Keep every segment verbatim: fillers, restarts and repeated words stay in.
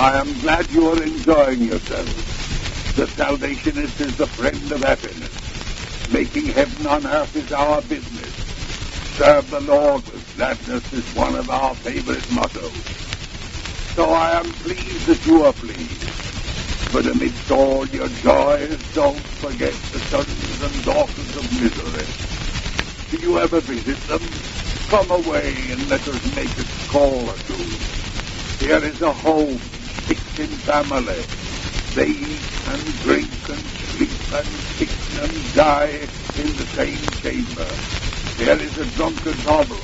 I am glad you are enjoying yourselves. The Salvationist is the friend of happiness. Making heaven on earth is our business. Serve the Lord with gladness is one of our favorite mottos. So I am pleased that you are pleased. But amidst all your joys, don't forget the sons and daughters of misery. Do you ever visit them? Come away and let us make a call or two. Here is a home, fixed in family. They eat and drink and sleep and sicken and die in the same chamber. There is a drunken hovel,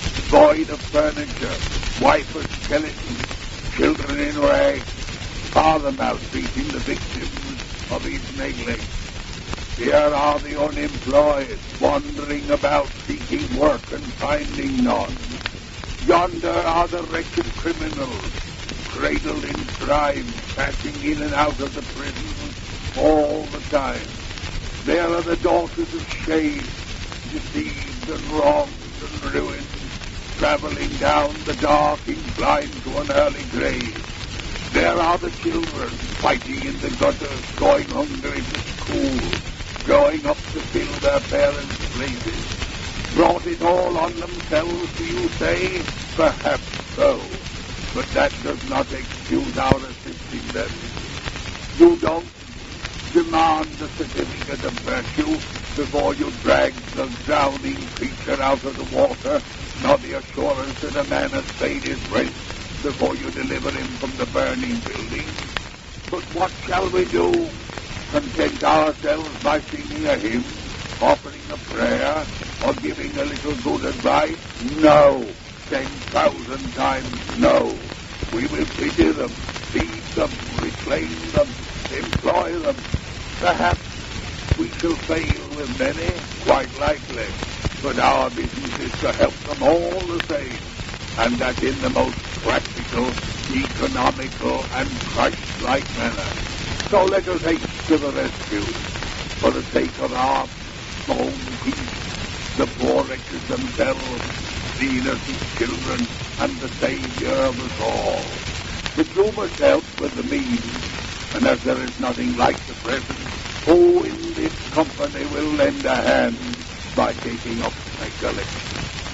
void of furniture, wife a skeleton, children in rags, father maltreating the victims of his neglect. Here are the unemployed, wandering about seeking work and finding none. Yonder are the wretched criminals, cradled in crime, passing in and out of the prison all the time. There are the daughters of shame, deceived and wronged and ruined, traveling down the dark incline to an early grave. There are the children, fighting in the gutters, going hungry to school, growing up to fill their parents' places. Brought it all on themselves, do you say? Perhaps so. But that does not excuse our assisting them. You don't demand the certificate of virtue before you drag the drowning creature out of the water, nor the assurance that a man has paid his rent before you deliver him from the burning building. But what shall we do? Content ourselves by singing a hymn, offering a prayer, or giving a little good advice? No. Ten thousand times no. We will pity them, feed them, reclaim them, employ them. Perhaps we shall fail with many, quite likely, but our business is to help them all the same, and that in the most practical, economical, and Christ-like manner. So let us haste to the rescue, for the sake of our own peace, the poor wretches themselves, the innocent children, and the Savior of us all. But you must help with the means, and as there is nothing like the present, who in this company will lend a hand by taking up my collection?